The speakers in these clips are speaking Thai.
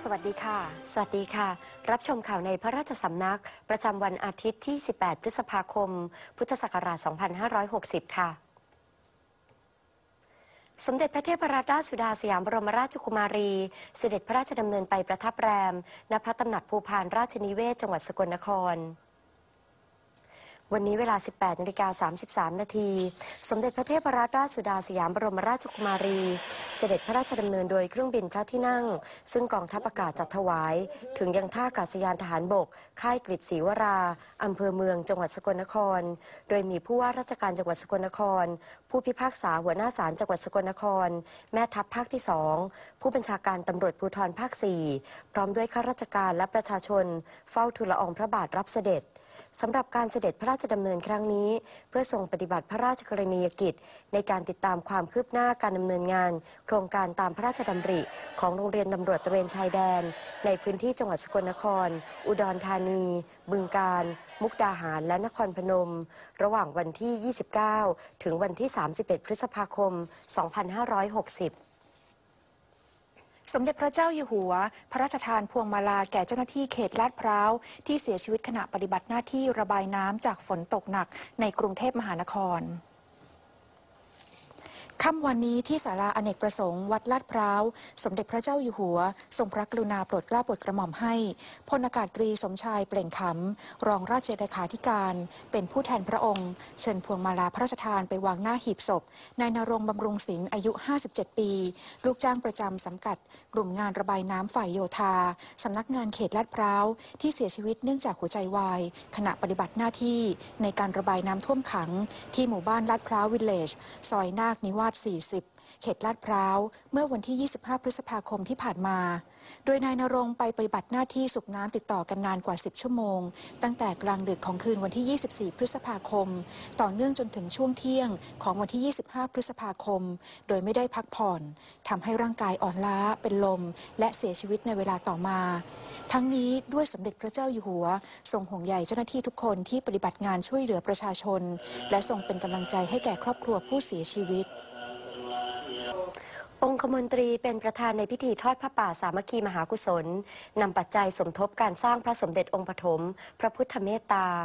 สวัสดีค่ะสวัสดีค่ะรับชมข่าวในพระราชสำนักประจำวันอาทิตย์ที่ 18 พฤษภาคม พุทธศักราช 2560 ค่ะสมเด็จพระเทพรัตนราชสุดาสยามบรมราชกุมารีเสด็จพระราชดำเนินไปประทับแรมณพระตำหนักภูพานราชนิเวศจังหวัดสกลนครวันนี้เวลา 18:33 นาทีสมเด็จพระเทพรัตนราชสุดาสยามบรมราชกุมารีเสด็จพระราชดำเนินโดยเครื่องบินพระที่นั่งซึ่งกองทัพอากาศจัดถวายถึงยังท่าอากาศยานทหารบกค่ายกฤษศรีวราอำเภอเมืองจังหวัดสกลนครโดยมีผู้ว่าราชการจังหวัดสกลนครผู้พิพากษาหัวหน้าศาลจังหวัดสกลนครแม่ทัพภาคที่2ผู้บัญชาการตำรวจภูธรภาค4พร้อมด้วยข้าราชการและประชาชนเฝ้าทูลละอองพระบาทรับเสด็จสำหรับการเสด็จพระราชดำเนินครั้งนี้เพื่อทรงปฏิบัติพระราชกรณียกิจในการติดตามความคืบหน้าการดำเนินงานโครงการตามพระราชดำริของโรงเรียนตำรวจตระเวนชายแดนในพื้นที่จังหวัดสกลนครอุดรธานีบึงกาฬมุกดาหารและนครพนมระหว่างวันที่ 29 ถึงวันที่ 31 พฤษภาคม 2560 สมเด็จพระเจ้าอยู่หัวพระราชทานพวงมาลาแก่เจ้าหน้าที่เขตลาดพร้าวที่เสียชีวิตขณะปฏิบัติหน้าที่ระบายน้ำจากฝนตกหนักในกรุงเทพมหานครค่ำวันนี้ที่ศาลาอเนกประสงค์วัดลาดพร้าวสมเด็จพระเจ้าอยู่หัวทรงพระกรุณาโปรดเกล้าโปรดกระหม่อมให้พลอากาศตรีสมชายเปล่งขำรองราชเลขาธิการเป็นผู้แทนพระองค์เชิญพวงมาลาพระราชทานไปวางหน้าหีบศพนายณรงค์บำรุงศิลป์อายุ57ปีลูกจ้างประจำสังกัดกลุ่มงานระบายน้ำฝ่ายโยธาสำนักงานเขตลาดพร้าวที่เสียชีวิตเนื่องจากหัวใจวายขณะปฏิบัติหน้าที่ในการระบายน้ำท่วมขังที่หมู่บ้านลาดพร้าววิลเลจซอยนาคนิวาส40 เขตลาดพร้าวเมื่อวันที่ 25 พฤษภาคมที่ผ่านมาโดยนายณรงค์ไปปฏิบัติหน้าที่สูบน้ำติดต่อกันนานกว่า 10 ชั่วโมงตั้งแต่กลางดึกของคืนวันที่ 24 พฤษภาคมต่อเนื่องจนถึงช่วงเที่ยงของวันที่ 25 พฤษภาคมโดยไม่ได้พักผ่อนทำให้ร่างกายอ่อนล้าเป็นลมและเสียชีวิตในเวลาต่อมาทั้งนี้ด้วยสมเด็จพระเจ้าอยู่หัวทรงห่วงใยเจ้าหน้าที่ทุกคนที่ปฏิบัติงานช่วยเหลือประชาชนและทรงเป็นกำลังใจให้แก่ครอบครัวผู้เสียชีวิตองคมนตรีเป็นประธานในพิธีทอดพระป่าสามัคคีมหากุศลนำปัจจัยสมทบการสร้างพระสมเด็จองค์ปฐมพระพุทธเมตตา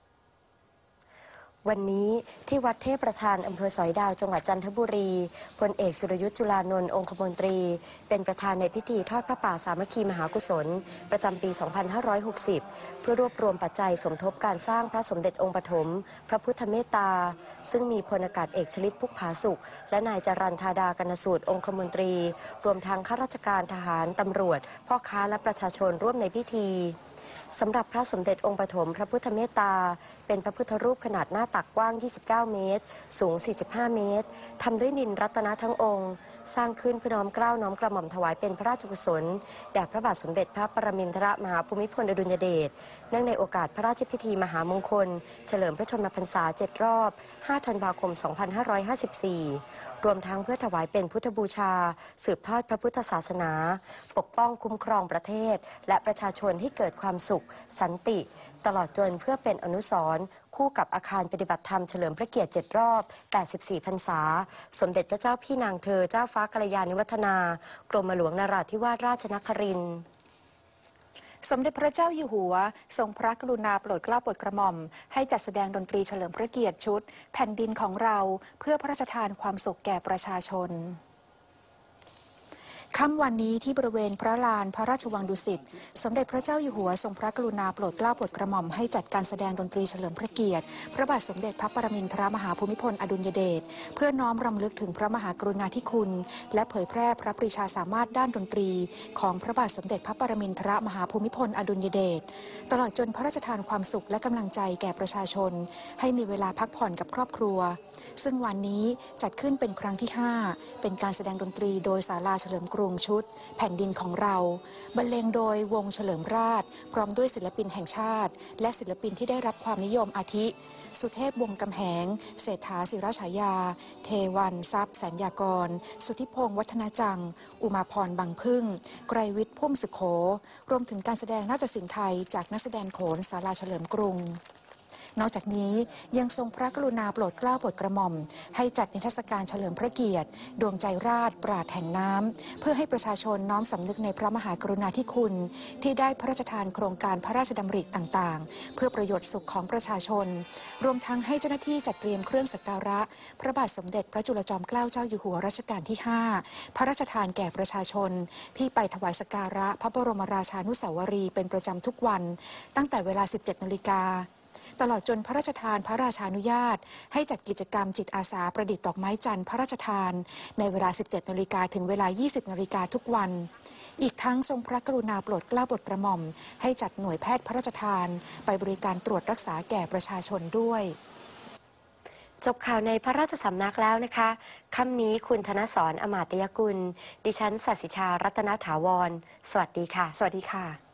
วันนี้ที่วัดเทพประธานอำเภอสอยดาวจังหวัดจันทบุรีพลเอกสุรยุทธ์จุลานนท์องคมนตรีเป็นประธานในพิธีทอดพระป่าสามัคคีมหากุศลประจำปี 2560 เพื่อรวบรวมปัจจัยสมทบการสร้างพระสมเด็จองค์ปฐมพระพุทธเมตตาซึ่งมีพลอากาศเอกชลิตพุกผาสุขและนายจรัญธาดากนสูตรองคมนตรีรวมทั้งข้าราชการทหารตำรวจพ่อค้าและประชาชนร่วมในพิธีสำหรับพระสมเด็จองค์ปฐมพระพุทธเมตตาเป็นพระพุทธรูปขนาดหน้าตักกว้าง 29 เมตร สูง 45 เมตรทำด้วยนิลรัตนะทั้งองค์สร้างขึ้นเพื่อน้อมเกล้าน้อมกระหม่อมถวายเป็นพระราชกุศลแด่พระบาทสมเด็จพระปรมินทรมหาภูมิพลอดุลยเดชเนื่องในโอกาสพระราชพิธีมหามงคลเฉลิมพระชนมพรรษา7 รอบ 5 ธันวาคม 2554 รวมทั้งเพื่อถวายเป็นพุทธบูชาสืบทอดพระพุทธศาสนาปกป้องคุ้มครองประเทศและประชาชนให้เกิดความสุขสันติตลอดจนเพื่อเป็นอนุสรณ์คู่กับอาคารปฏิบัติธรรมเฉลิมพระเกียรติ7 รอบ 84 พรรษาสมเด็จพระเจ้าพี่นางเธอเจ้าฟ้ากัลยาณิวัฒนากรมหลวงนราธิวาสราชนครินทร์สมเด็จพระเจ้าอยู่หัวทรงพระกรุณาโปรดเกล้าโปรดกระหม่อมให้จัดแสดงดนตรีเฉลิมพระเกียรติชุดแผ่นดินของเราเพื่อพระราชทานความสุขแก่ประชาชนค่ำวันนี้ที่บริเวณพระลานพระราชวังดุสิตสมเด็จพระเจ้าอยู่หัวทรงพระกรุณาโปรดเกล้าโปรดกระหม่อมให้จัดการแสดงดนตรีเฉลิมพระเกียรติพระบาทสมเด็จพระปรมินทรมหาภูมิพลอดุลยเดชเพื่อน้อมรำลึกถึงพระมหากรุณาธิคุณและเผยแพร่พระปรีชาสามารถด้านดนตรีของพระบาทสมเด็จพระปรมินทรมหาภูมิพลอดุลยเดชตลอดจนพระราชทานความสุขและกำลังใจแก่ประชาชนให้มีเวลาพักผ่อนกับครอบครัวซึ่งวันนี้จัดขึ้นเป็นครั้งที่ 5เป็นการแสดงดนตรีโดยศาลาเฉลิมกรุงชุดแผ่นดินของเราบรรเลงโดยวงเฉลิมราชพร้อมด้วยศิลปินแห่งชาติและศิลปินที่ได้รับความนิยมอาทิสุเทพวงศ์กำแหงเศรษฐาศิรฉายาเทวันทรัพย์แสนยากรสุทธิพงศ์วัฒนาจังอุมาพรบางพึ่งไกรวิทย์พุ่มสุโขรวมถึงการแสดงนาฏศิลป์ไทยจากนักแสดงโขนศาลาเฉลิมกรุงนอกจากนี้ยังทรงพระกรุณาโปรดเกล้าโปรดกระหม่อมให้จัดนิทรรศการเฉลิมพระเกียรติดวงใจราชปราดแห่งน้ำเพื่อให้ประชาชนน้อมสำนึกในพระมหากรุณาธิคุณที่ได้พระราชทานโครงการพระราชดำริต่างๆเพื่อประโยชน์สุขของประชาชนรวมทั้งให้เจ้าหน้าที่จัดเตรียมเครื่องสักการะพระบาทสมเด็จพระจุลจอมเกล้าเจ้าอยู่หัวรัชกาลที่ 5พระราชทานแก่ประชาชนที่ไปถวายสักการะพระบรมราชานุสาวรีย์เป็นประจำทุกวันตั้งแต่เวลา 17 นาฬิกาตลอดจนพระราชทานพระราชานุญาตให้จัดกิจกรรมจิตอาสาประดิษฐ์ดอกไม้จันทร์พระราชทานในเวลา 17 นาฬิกาถึงเวลา 20 นาฬิกาทุกวันอีกทั้งทรงพระกรุณาโปรดเกล้าโปรดกระหม่อมให้จัดหน่วยแพทย์พระราชทานไปบริการตรวจรักษาแก่ประชาชนด้วยจบข่าวในพระราชสำนักแล้วนะคะค่ำนี้คุณธนสร อมาตยกุลดิฉันสัสิชารัตนถาวรสวัสดีค่ะสวัสดีค่ะ